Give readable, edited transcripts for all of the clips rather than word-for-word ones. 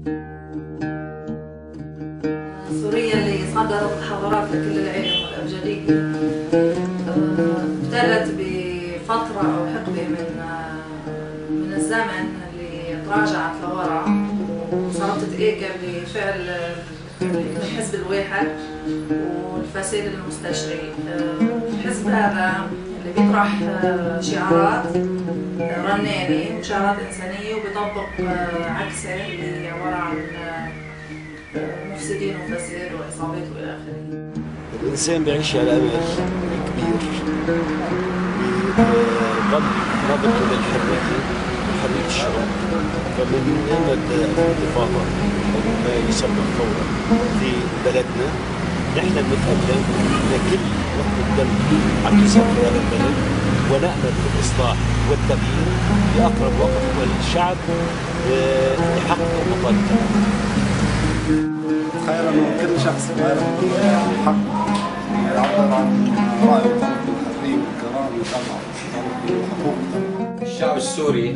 سوريا اللي صدرت حضارات لكل العالم والأبجدية ابتدت بفترة أو حقبة من الزمن اللي تراجعت لورا وصارت تتآكل بفعل الحزب الواحد والفساد المستشري. الحزب هذا اللي بيطرح شعارات رنانة وشعارات إنسانية وبيطبق عكسها اللي عبارة عن مفسدين وفساد وعصابات والى اخره. الانسان بيعيش على امل كبير رغبته للحريه وحريه الشعوب، فمن امد الانتفاضه او ما يسمى الثوره في بلدنا نحن بنتقدم لكل نقطه دم عم تصير في هذا البلد، ونامل بالاصلاح والتغيير باقرب وقت والشعب يحقق مطالبه. تخيل انه كل شخص له الحق يعبر عن رايه وطلب بالحريه والكرامه وطلب بالحقوق. الشعب السوري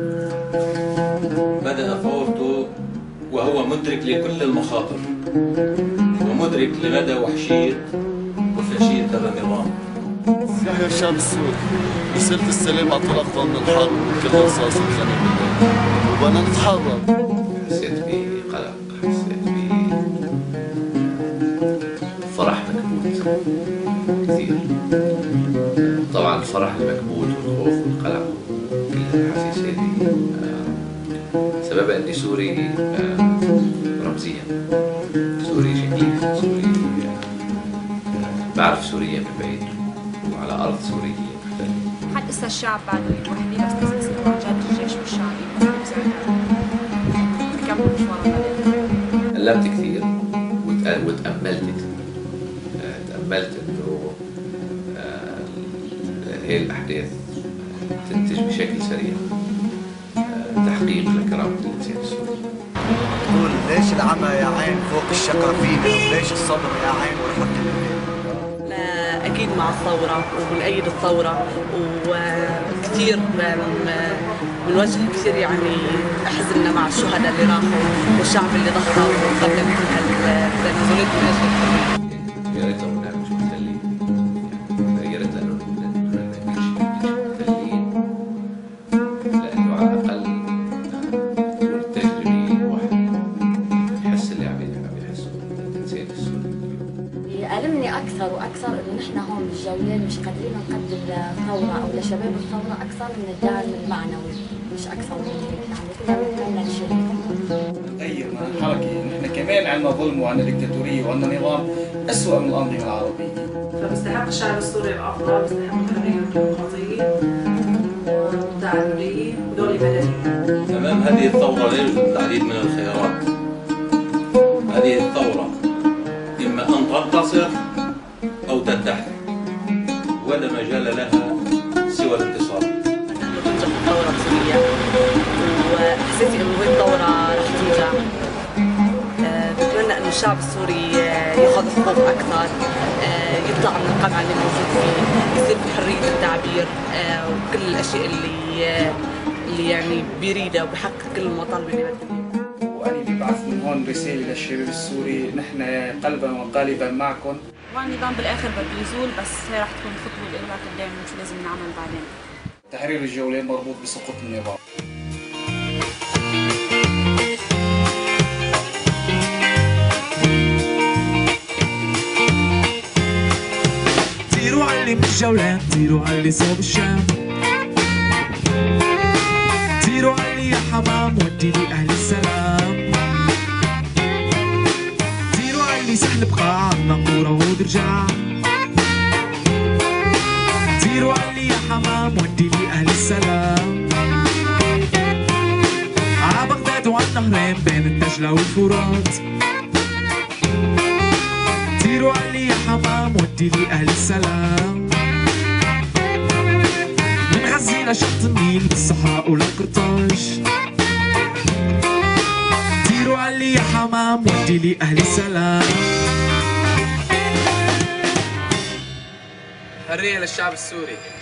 بدأ ثورته وهو مدرك لكل المخاطر ومدرك لمدى وحشية وفاشية هذا النظام. يحيى الشعب السوري، رسالة السلام على طول أقطان الحرب وكل رصاص انخنق بالله وبدنا نتحرر. حسيت بقلق، حسيت بفرح مكبوت كثير. طبعا الفرح المكبوت والخوف والقلق كل الأحاسيس هذه سببها اني سوري رمزيا، سوري شكليا، سوري بعرف سوريا من بعيد وعلى ارض سوريه مختلفه. لحد هسه الشعب بعده يروح لي، بس لازم يصير عن جد الجيش والشعب يكملوا مشوار البلد. علمت كثير وتأملت كثير. تأملت انه هي الاحداث تنتج بشكل سريع تحقيق لكرامة الإنسان السوري. تقول ليش العمى يا عين فوق الشقة فينا، وليش الصبر يا عين والحق لله. لا أكيد مع الثورة وبنأيد الثورة، وكثير بنوجه كثير يعني حزننا مع الشهداء اللي راحوا والشعب اللي ضحى وقدم التنازلات من أجل الحرية. يا ريت لو نحن مش محتلين، يعني يا ريت لأنه مش محتلين، لأنه على الأقل تكون التجربة واحد يحس اللي عم يحسه الإنسان السوري. يألمني أكثر وأكثر إنه نحن هون بالجولان مش قادرين نقدم لثورة أو لشباب الثورة أكثر من الدعم المعنوي، مش أكثر من هيك، يعني كنا بنتمنى نشارك. نغير من الحركة، نحن كمان عندنا ظلم وعندنا دكتاتورية وعندنا نظام أسوأ من الأنظمة العربية. فبيستحق الشعب السوري الأفضل، بيستحق الحرية والديمقراطية والتعددية ودولة مدنية. أمام هذه الثورة لا يوجد العديد من الخيارات. هذه الثورة إما أن تنتصر أو تنتحر، ولا مجال لها سوى الانتصار. تنجح الثورة بسوريا، وحسيت إنه هي الثورة رح تنجح. بتمنى إنه الشعب السوري ياخذ حقوق أكثر، يطلع من القمع اللي موجود فيه، يصير في حرية التعبير وكل الأشياء اللي يعني بيريدها وبحقق كل المطالب اللي بدها. وأنا ببعث من هون رسالة للشباب السوري، نحن قلبا وقالبا معكم. والنظام بالآخر بده يزول، بس هي رح تكون خطوة الأولى قدام شو لازم نعمل بعدين. تحرير الجولان مربوط بسقوط النظام. طيروا علي من الجولان، طيروا علي صوب الشام، طيروا علي يا حمام ودي لي أهل السلام، طيروا علي سحل بقاع ناقورة ودرجع، طيروا علي يا حمام ودي لي أهل السلام، ع بغداد وعالنهرين بين الدجلة والفرات، طيروا علي يا حمام ودي لي أهل السلام، من غزة لشط النيل بالصحراء ولقرطاج، طيروا علي يا حمام ودي لي أهل السلام. حرية للشعب السوري.